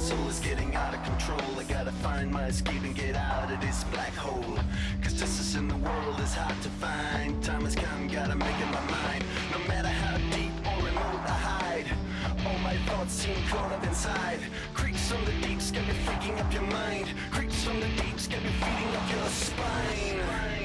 soul is getting out of control. I gotta find my escape and get out of this black hole. Cause justice in the world is hard to find. Time has come, gotta make up my mind. No matter how deep or remote I hide, all my thoughts seem caught up inside. Creeps from the deeps get me freaking up your mind. Creeps from the deeps get me feeding up your spine.